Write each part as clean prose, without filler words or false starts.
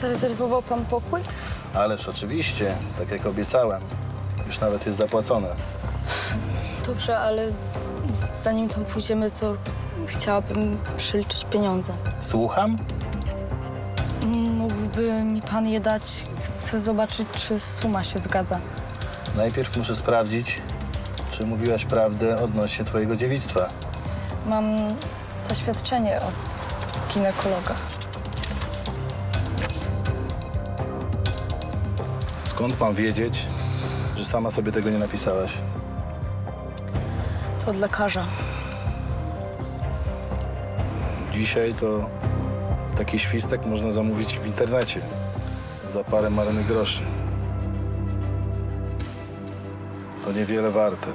Zarezerwował pan pokój? Ależ oczywiście, tak jak obiecałem. Już nawet jest zapłacone. Dobrze, ale zanim tam pójdziemy, to chciałabym przeliczyć pieniądze. Słucham? Mógłby mi pan je dać? Chcę zobaczyć, czy suma się zgadza. Najpierw muszę sprawdzić, czy mówiłaś prawdę odnośnie twojego dziewictwa. Mam zaświadczenie od ginekologa. Skąd mam wiedzieć, że sama sobie tego nie napisałaś? To od lekarza. Dzisiaj to taki świstek można zamówić w internecie za parę marnych groszy. To niewiele warte.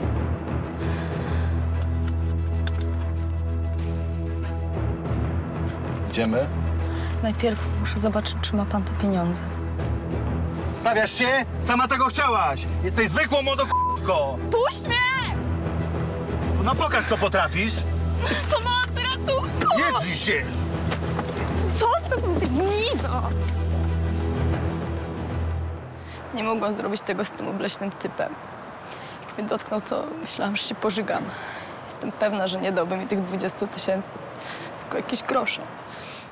Idziemy? Najpierw muszę zobaczyć, czy ma pan te pieniądze. Stawiasz się? Sama tego chciałaś! Jesteś zwykłą młodokówką! Puść mnie! No pokaż, co potrafisz! Pomocy, ratunku! Nie drzyj się! Zostaw mnie, ty gnido! Nie mogłam zrobić tego z tym obleśnym typem. Jak mnie dotknął, to myślałam, że się pożygam. Jestem pewna, że nie dałby mi tych 20 000, tylko jakieś grosze.